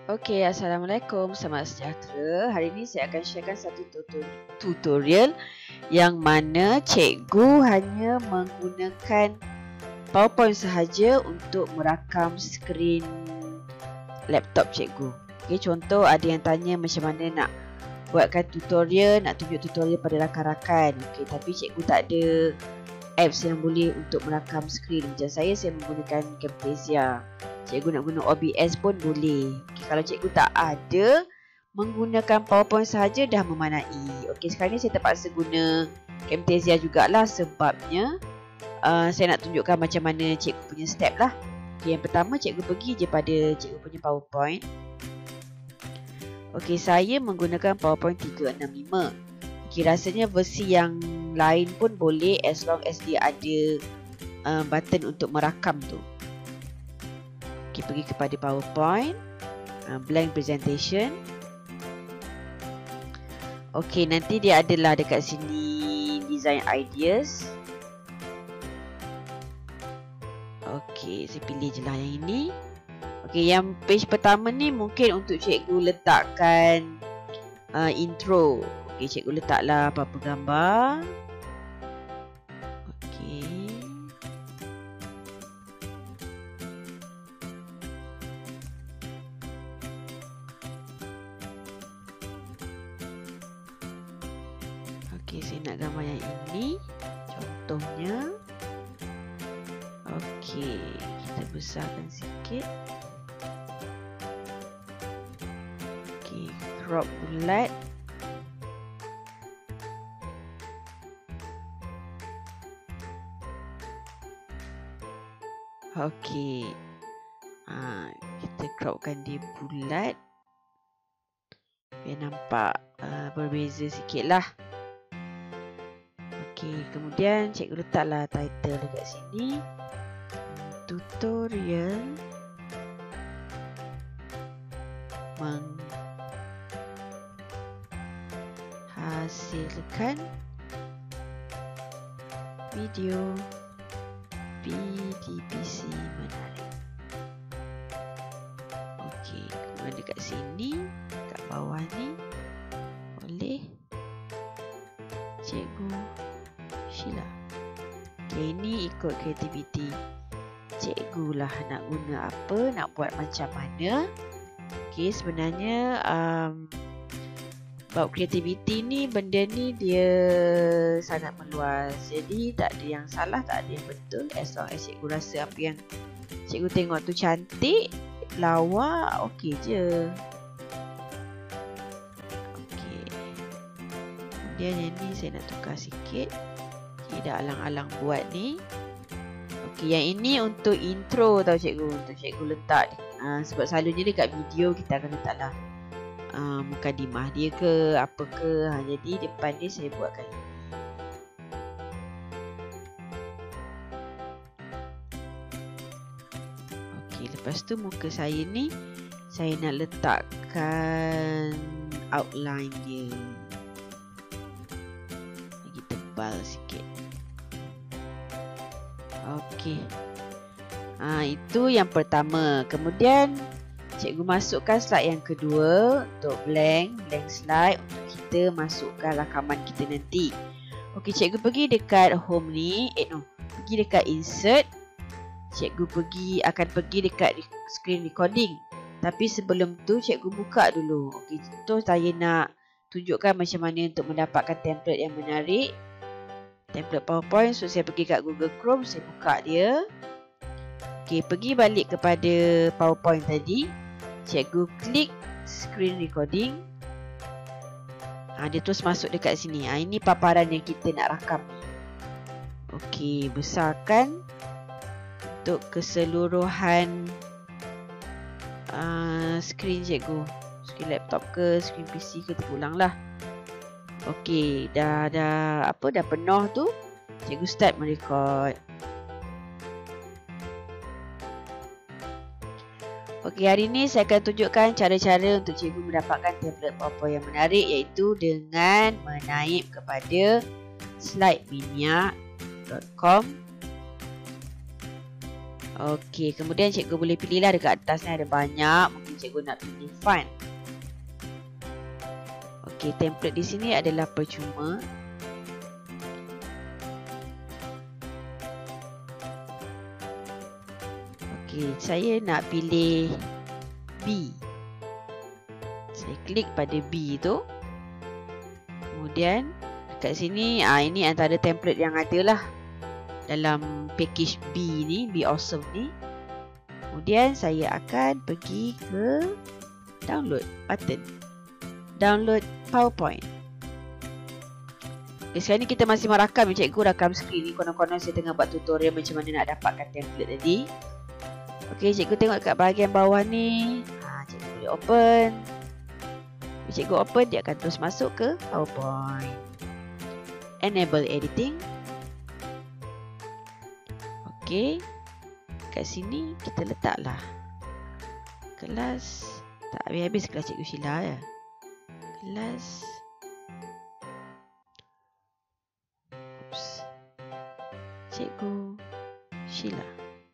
Okey, Assalamualaikum. Selamat sejahtera. Hari ini saya akan sharekan satu tutorial yang mana cikgu hanya menggunakan PowerPoint sahaja untuk merakam skrin laptop cikgu. Okey, contoh ada yang tanya macam mana nak buatkan tutorial, nak tunjuk tutorial pada rakan-rakan. Okey, tapi cikgu tak ada apps yang boleh untuk merakam skrin. Macam saya menggunakan Camtasia. Cikgu nak guna OBS pun boleh. Okay, kalau cikgu tak ada, menggunakan PowerPoint sahaja dah memanai. Okey, sekarang ni saya terpaksa guna Camtasia jugalah sebabnya saya nak tunjukkan macam mana cikgu punya step lah. Okay, yang pertama cikgu pergi je pada cikgu punya PowerPoint. Okey, saya menggunakan PowerPoint 365. Okey, rasanya versi yang lain pun boleh as long as dia ada button untuk merakam tu. Okay, pergi kepada PowerPoint, blank presentation. Okay, nanti dia adalah dekat sini design ideas. Okay, saya pilih je lah yang ini. Okay, yang page pertama ni mungkin untuk cikgu letakkan intro. Okay, cikgu letaklah apa-apa gambar. Okay. Okey, saya nak gambar yang ini. Contohnya. Okey, kita besarkan sikit. Okey, crop bulat. Okey. Kita cropkan dia bulat. Biar nampak berbeza sikit lah. Okey, kemudian cikgu letaklah title dekat sini. Tutorial menghasilkan video PDPC menarik. Okey, kemudian dekat sini, kat bawah ni boleh cikgu Sheila. Okay, ini ikut kreativiti cikgu lah nak guna apa, nak buat macam mana. Okay, sebenarnya bab kreativiti ni, benda ni dia sangat meluas. Jadi tak ada yang salah, tak ada yang betul. As long as cikgu rasa apa yang cikgu tengok tu cantik, lawa, okey je. Okey. Kemudian yang ni saya nak tukar sikit. Okay, dah alang-alang buat ni. Okey, yang ini untuk intro tau cikgu. Untuk cikgu letak. Sebab selalunya dekat video kita akan letaklah mukadimah dia ke apa ke. Jadi depan dia saya buatkan ini. Okey, lepas tu muka saya ni saya nak letakkan outline dia. Lagi tebal sikit. Okey. Itu yang pertama. Kemudian cikgu masukkan slide yang kedua untuk blank slide untuk kita masukkan rakaman kita nanti. Okey, cikgu pergi dekat home ni, pergi dekat insert. Cikgu akan pergi dekat screen recording. Tapi sebelum tu cikgu buka dulu. Okey, contoh saya nak tunjukkan macam mana untuk mendapatkan template yang menarik. Template PowerPoint. So saya pergi kat Google Chrome, saya buka dia. Okey, pergi balik kepada PowerPoint tadi. Cikgu klik screen recording. Dia terus masuk dekat sini. Ini paparan yang kita nak rakam. Okey, besarkan untuk keseluruhan skrin cikgu. Skrin laptop ke, skrin PC ke, terulang lah. Okey, dah penuh tu. Cikgu start merekod. Okey, hari ni saya akan tunjukkan cara-cara untuk cikgu mendapatkan template PowerPoint yang menarik, iaitu dengan menaip kepada slidemania.com. Okey, kemudian cikgu boleh pilihlah dekat atas ni ada banyak. Mungkin cikgu nak pilih font. Okey, template di sini adalah percuma. Okey, saya nak pilih B. Saya klik pada B tu. Kemudian dekat sini, ini antara template yang ada lah dalam package B ni, B Awesome ni. Kemudian saya akan pergi ke download button. Download PowerPoint. Okay, sekarang ni kita masih merakam. Cikgu rakam skrin ni. Konon-konon saya tengah buat tutorial macam mana nak dapatkan template tadi. Okey, cikgu tengok kat bahagian bawah ni. Cikgu boleh open. Bila cikgu open, dia akan terus masuk ke PowerPoint. Enable editing. Okey. Kat sini kita letaklah kelas. Tak habis-habis kelas Cikgu Sheila ya. Kelas. Cikgu Sheila.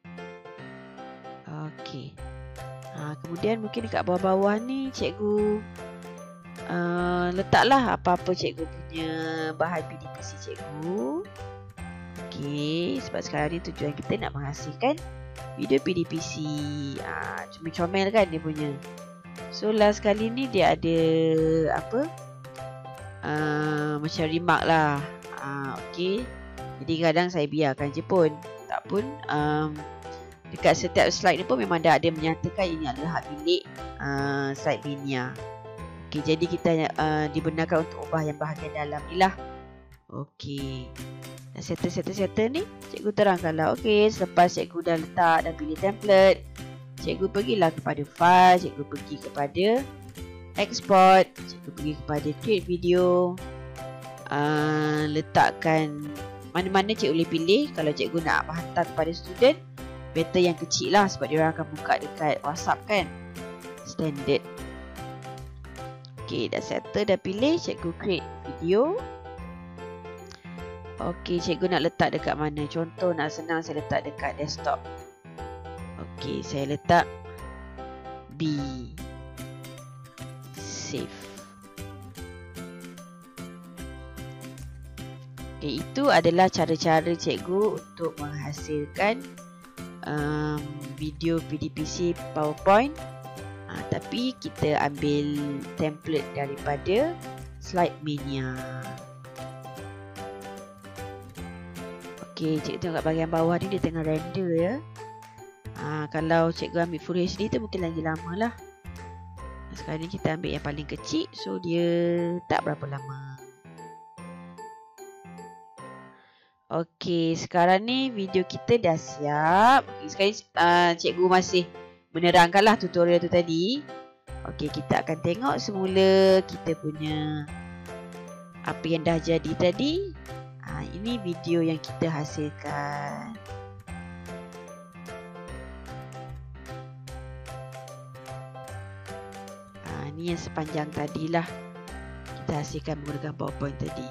Okey. Kemudian mungkin dekat bawah-bawah ni cikgu letaklah apa-apa cikgu punya bahan PDPC cikgu. Okey, sebab sekarang ni tujuan kita nak menghasilkan video PDPC. Comel-comel kan dia punya. So last kali ni dia ada apa? Macam remark lah. Okey. Jadi kadang saya biarkan je pun. Tak pun dekat setiap slide ni pun memang dah ada menyatakan ini adalah hak milik slide Mania. Okey, jadi kita dibenarkan untuk ubah yang bahagian dalam ni lah. Okey. Dan settle ni cikgu terangkanlah. Okey, selepas cikgu dah letak dan pilih template, cikgu pergilah kepada file, cikgu pergi kepada export, cikgu pergi kepada create video. Letakkan mana-mana cikgu boleh pilih. Kalau cikgu nak hantar kepada student, better yang kecil lah sebab dia orang akan buka dekat WhatsApp kan. Standard. Okey, dah settle, dah pilih, cikgu create video. Okey, cikgu nak letak dekat mana? Contoh nak senang saya letak dekat desktop. Okey, saya letak B. Save. Okey, itu adalah cara-cara cikgu untuk menghasilkan video PDPC PowerPoint. Tapi kita ambil template daripada slide Mania. Okey, cikgu tengok kat bahagian bawah ni dia tengah render ya. Kalau cikgu ambil Full HD tu mungkin lagi lama lah. Sekarang ni kita ambil yang paling kecil, so dia tak berapa lama. Okey, sekarang ni video kita dah siap. Okay, sekarang cikgu masih menerangkanlah tutorial tu tadi. Okey, kita akan tengok semula kita punya apa yang dah jadi tadi. Ini video yang kita hasilkan. Ini yang sepanjang tadilah kita hasilkan menggunakan PowerPoint tadi.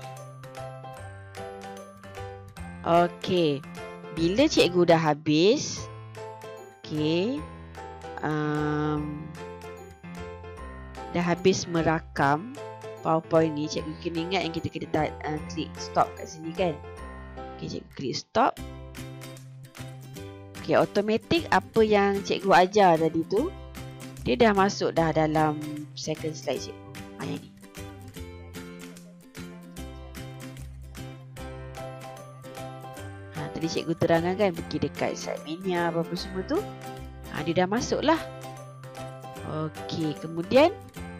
Okey, bila cikgu dah habis, okey, dah habis merakam PowerPoint ni, cikgu kena ingat yang kita kena klik stop kat sini kan. Okey, cikgu klik stop. Okey, automatik apa yang cikgu ajar tadi tu, dia dah masuk dah dalam second slide cikgu. Yang ni. Tadi cikgu terangkan kan, pergi dekat slide Mania apa-apa semua tu. Dia dah masuk lah. Okey, kemudian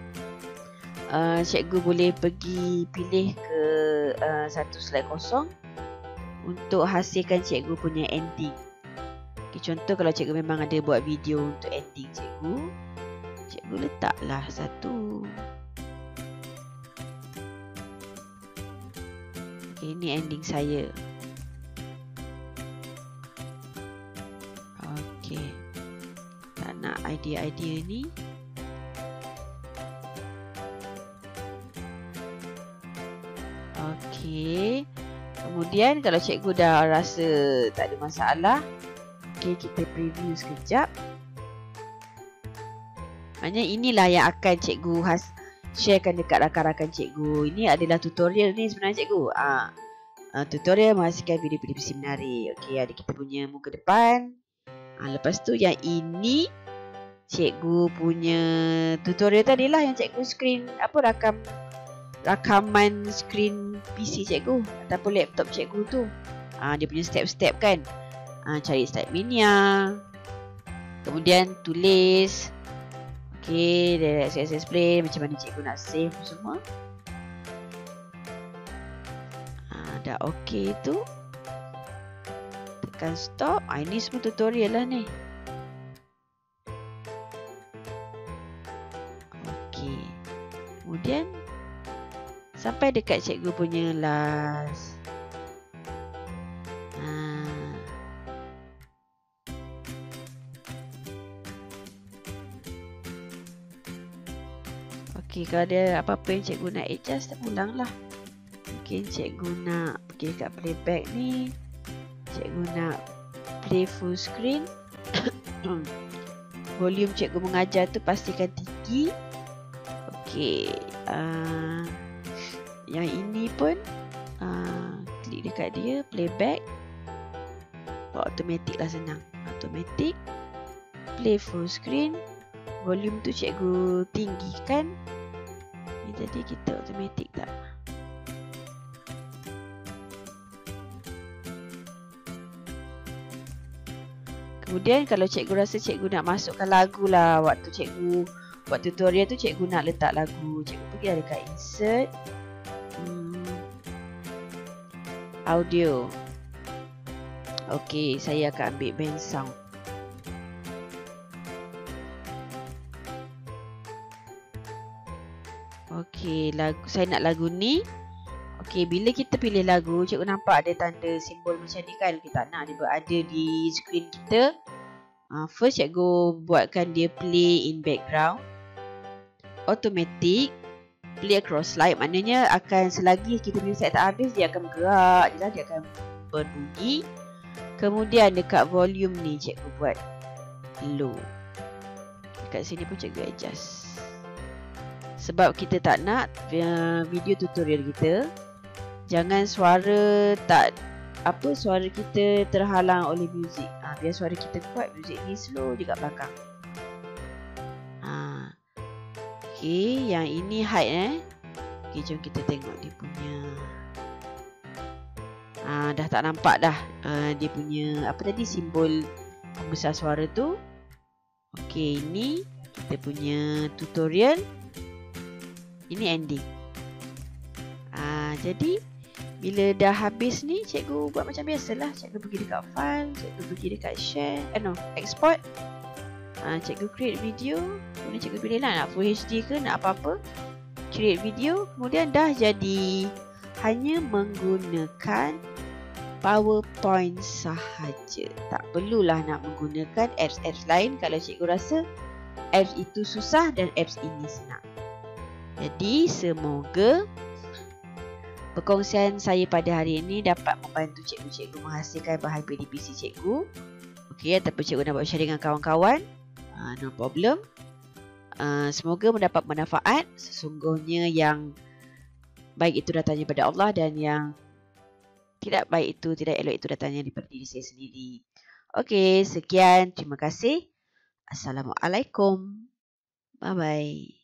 cikgu boleh pergi pilih ke satu slide kosong untuk hasilkan cikgu punya ending. Okay, contoh kalau cikgu memang ada buat video untuk ending cikgu letaklah satu. Okay, ini ending saya. Okay, tak nak idea-idea ni. Okey. Kemudian kalau cikgu dah rasa tak ada masalah, Okey, kita preview sekejap. Maknanya inilah yang akan cikgu sharekan dekat rakan-rakan cikgu. Ini adalah tutorial ni sebenarnya cikgu. Tutorial menghasilkan video-video PC menarik. Okey, ada kita punya muka depan. Lepas tu yang ini cikgu punya tutorial tadi lah yang cikgu screen rakaman screen PC cikgu ataupun laptop cikgu tu. Dia punya step-step kan. Cari start Mania. Kemudian tulis. Okey, direct access play, macam mana cikgu nak save semua. Dah okey tu. Tekan stop. Ini semua tutorial lah ni. Okey. Kemudian sampai dekat cikgu punya last. Okey, kalau ada apa-apa yang cikgu nak adjust, tak pulang lah. Mungkin cikgu nak pergi kat playback ni. Cikgu nak play full screen. Volume cikgu mengajar tu pastikan tinggi. Okey. Yang ini pun klik dekat dia, playback. Automatic lah, senang. Automatic. Play full screen. Volume tu cikgu tinggikan. Ni tadi kita automatic tak? Kemudian kalau cikgu rasa cikgu nak masukkan lagu lah, waktu cikgu buat tutorial tu cikgu nak letak lagu, cikgu pergi ada kat insert audio. Okey, saya akan ambil band sound. Okey, saya nak lagu ni. Okey, bila kita pilih lagu, cikgu nampak ada tanda simbol macam ni kan. Kita tak nak dia berada di skrin kita. First, cikgu buatkan dia play in background. Automatic. Play across slide. Maknanya akan selagi kita punya set tak habis, dia akan bergerak. Dia akan berbunyi. Kemudian dekat volume ni, cikgu buat low. Dekat sini pun cikgu adjust. Sebab kita tak nak video tutorial kita jangan suara suara kita terhalang oleh muzik. Biar suara kita kuat, muzik ni slow je kat belakang. Okey, yang ini height Okey, jom kita tengok dia punya. Dah tak nampak dah dia punya apa tadi simbol pembesar suara tu. Okey, ini kita punya tutorial. Ini ending. Jadi bila dah habis ni, cikgu buat macam biasalah. Cikgu pergi dekat file, cikgu pergi dekat share, export. Cikgu create video. Kemudian cikgu pilih lah nak full HD ke nak apa-apa. Create video. Kemudian dah jadi. Hanya menggunakan PowerPoint sahaja. Tak perlulah nak menggunakan apps-apps lain kalau cikgu rasa apps itu susah dan apps ini senang. Jadi semoga perkongsian saya pada hari ini dapat membantu cikgu-cikgu menghasilkan bahan PDPC cikgu. Okey, ataupun cikgu nak buat share dengan kawan-kawan. No problem. Semoga mendapat manfaat. Sesungguhnya yang baik itu datangnya daripada Allah dan yang tidak baik itu, tidak elok itu datangnya daripada diri saya sendiri. Okey, sekian. Terima kasih. Assalamualaikum. Bye-bye.